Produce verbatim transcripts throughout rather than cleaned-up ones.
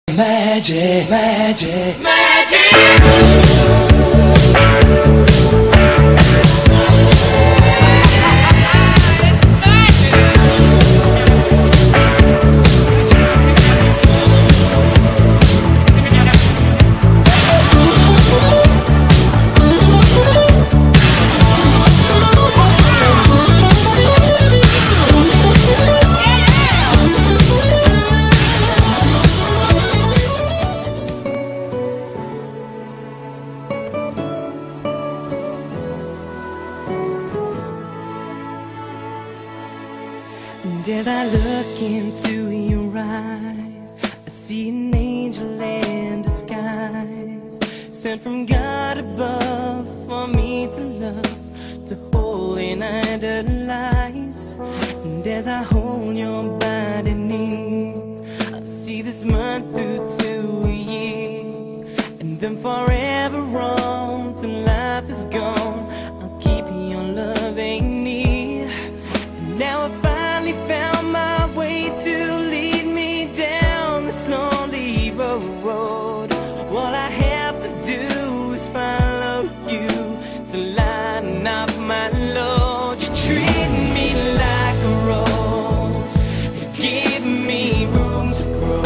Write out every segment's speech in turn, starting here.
Magic, magic, magic. And as I look into your eyes, I see an angel in disguise, sent from God above for me to love, to hold and idolize. And as I hold your body near, I see this month through to a year, and then forever on till life is gone. I'll keep your loving near. And now I finally found my way to lead me down this lonely road. All I have to do is follow you to lighten up my load. You treat me like a rose, you give me room to grow.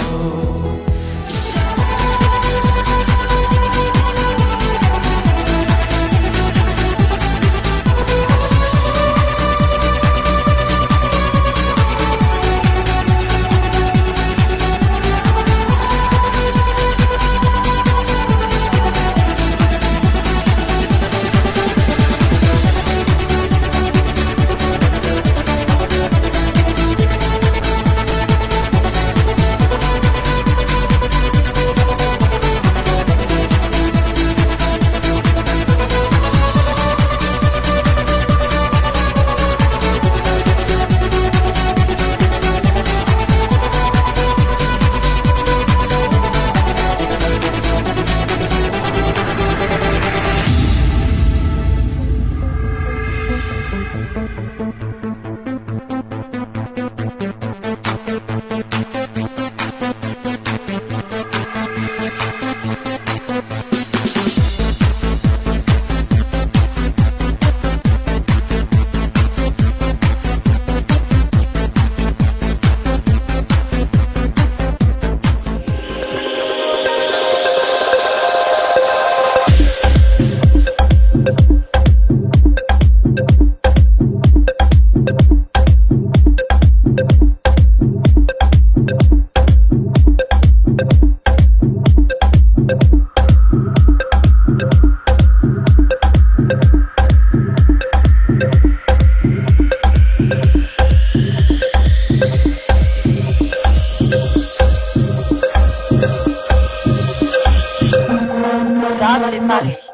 Ça, c'est Paris.